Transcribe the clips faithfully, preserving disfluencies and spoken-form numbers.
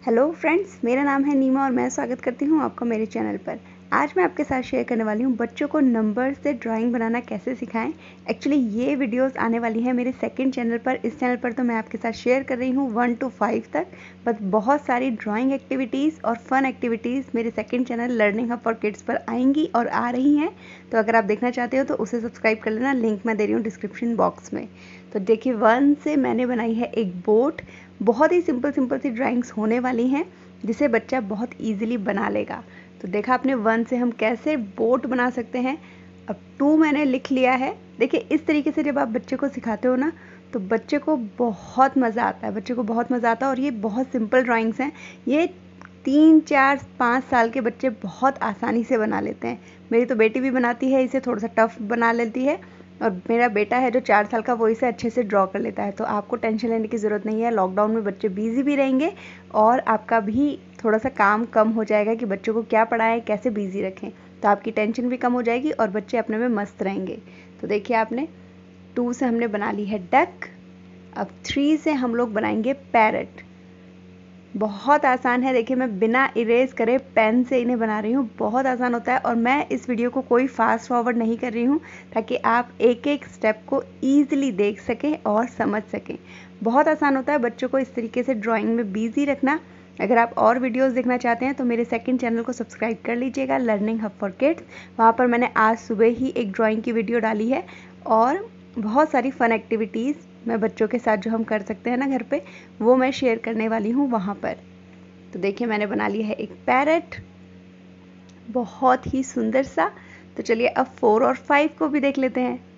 Hello friends, मेरा नाम है नीमा और मैं स्वागत करती हूँ आपका मेरे चैनल पर। आज मैं आपके साथ शेयर करने वाली हूँ बच्चों को नंबर से ड्राइंग बनाना कैसे सिखाएं। एक्चुअली ये वीडियोस आने वाली हैं मेरे सेकंड चैनल पर। इस चैनल पर तो मैं आपके साथ शेयर कर रही हूँ वन टू फाइव तक, बट बहुत सारी ड्राइंग एक्टिविटीज़ और फन एक्टिविटीज़ मेरे second channel learning hub for kids पर आएंगी और आ रही हैं। तो अगर आप देखना चाहते हो तो उसे सब्सक्राइब कर लेना, लिंक मैं दे रही हूँ डिस्क्रिप्शन बॉक्स में। तो देखिए, वन से मैंने बनाई है एक बोट। बहुत ही सिंपल सिंपल सी ड्राइंग्स होने वाली हैं जिसे बच्चा बहुत इजीली बना लेगा। तो देखा आपने वन से हम कैसे बोट बना सकते हैं। अब टू मैंने लिख लिया है। देखिए, इस तरीके से जब आप बच्चे को सिखाते हो ना तो बच्चे को बहुत मज़ा आता है बच्चे को बहुत मज़ा आता है और ये बहुत सिंपल ड्राइंग्स हैं। ये तीन चार पाँच साल के बच्चे बहुत आसानी से बना लेते हैं। मेरी तो बेटी भी बनाती है, इसे थोड़ा सा टफ बना लेती है, और मेरा बेटा है जो चार साल का, वो इसे अच्छे से ड्रॉ कर लेता है। तो आपको टेंशन लेने की ज़रूरत नहीं है। लॉकडाउन में बच्चे बिजी भी रहेंगे और आपका भी थोड़ा सा काम कम हो जाएगा कि बच्चों को क्या पढ़ाएं, कैसे बिजी रखें। तो आपकी टेंशन भी कम हो जाएगी और बच्चे अपने में मस्त रहेंगे। तो देखिए, आपने टू से हमने बना ली है डक। अब थ्री से हम लोग बनाएंगे पैरट। बहुत आसान है। देखिए, मैं बिना इरेज करे पेन से इन्हें बना रही हूँ। बहुत आसान होता है और मैं इस वीडियो को कोई फास्ट फॉरवर्ड नहीं कर रही हूँ ताकि आप एक एक स्टेप को ईजिली देख सकें और समझ सकें। बहुत आसान होता है बच्चों को इस तरीके से ड्राइंग में बिजी रखना। अगर आप और वीडियोस देखना चाहते हैं तो मेरे सेकंड चैनल को सब्सक्राइब कर लीजिएगा, लर्निंग हब फॉर किड्स। वहाँ पर मैंने आज सुबह ही एक ड्राइंग की वीडियो डाली है और बहुत सारी फन एक्टिविटीज़ मैं बच्चों के साथ जो हम कर सकते हैं ना घर पे, वो मैं शेयर करने वाली हूँ वहाँ पर। तो देखिए, मैंने बना लिया है एक पैरट, बहुत ही सुंदर सा। तो चलिए अब फोर और फाइव को भी देख लेते हैं।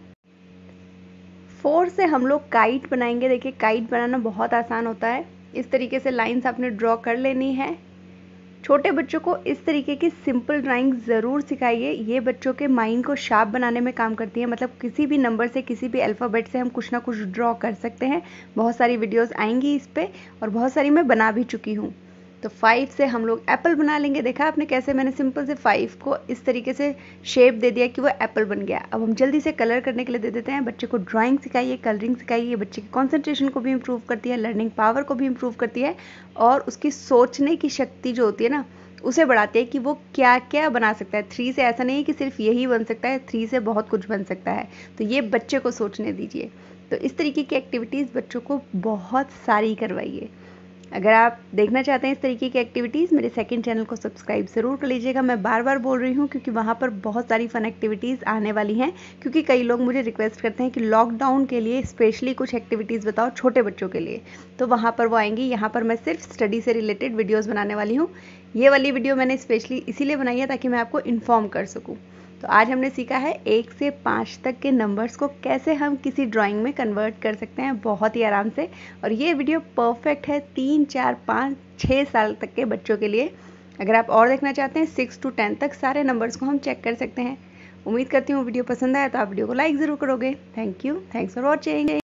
फोर से हम लोग काइट बनाएंगे। देखिए, काइट बनाना बहुत आसान होता है। इस तरीके से लाइंस आपने ड्रॉ कर लेनी है। छोटे बच्चों को इस तरीके की सिंपल ड्राइंग ज़रूर सिखाइए। ये बच्चों के माइंड को शार्प बनाने में काम करती है। मतलब किसी भी नंबर से, किसी भी अल्फ़ाबेट से हम कुछ ना कुछ ड्रॉ कर सकते हैं। बहुत सारी वीडियोस आएंगी इस पे और बहुत सारी मैं बना भी चुकी हूँ। तो फाइव से हम लोग एप्पल बना लेंगे। देखा आपने कैसे मैंने सिंपल से फाइव को इस तरीके से शेप दे दिया कि वो एप्पल बन गया। अब हम जल्दी से कलर करने के लिए दे देते हैं। बच्चे को ड्राइंग सिखाइए, कलरिंग सिखाइए। बच्चे की कॉन्सेंट्रेशन को भी इम्प्रूव करती है, लर्निंग पावर को भी इम्प्रूव करती है और उसकी सोचने की शक्ति जो होती है ना, उसे बढ़ाती है कि वो क्या क्या बना सकता है। थ्री से ऐसा नहीं है कि सिर्फ यही बन सकता है, थ्री से बहुत कुछ बन सकता है। तो ये बच्चे को सोचने दीजिए। तो इस तरीके की एक्टिविटीज़ बच्चों को बहुत सारी करवाइए। अगर आप देखना चाहते हैं इस तरीके की एक्टिविटीज़, मेरे सेकंड चैनल को सब्सक्राइब ज़रूर कर लीजिएगा। मैं बार बार बोल रही हूँ क्योंकि वहाँ पर बहुत सारी फन एक्टिविटीज़ आने वाली हैं। क्योंकि कई लोग मुझे रिक्वेस्ट करते हैं कि लॉकडाउन के लिए स्पेशली कुछ एक्टिविटीज़ बताओ छोटे बच्चों के लिए, तो वहाँ पर वो आएंगी। यहाँ पर मैं सिर्फ स्टडी से रिलेटेड वीडियोज़ बनाने वाली हूँ। ये वाली वीडियो मैंने स्पेशली इसीलिए बनाई है ताकि मैं आपको इन्फॉर्म कर सकूँ। तो आज हमने सीखा है एक से पाँच तक के नंबर्स को कैसे हम किसी ड्राइंग में कन्वर्ट कर सकते हैं बहुत ही आराम से। और ये वीडियो परफेक्ट है तीन चार पाँच छः साल तक के बच्चों के लिए। अगर आप और देखना चाहते हैं सिक्स टू टेन तक सारे नंबर्स को हम चेक कर सकते हैं। उम्मीद करती हूँ वीडियो पसंद आया तो आप वीडियो को लाइक ज़रूर करोगे। Thank you, thanks for watching.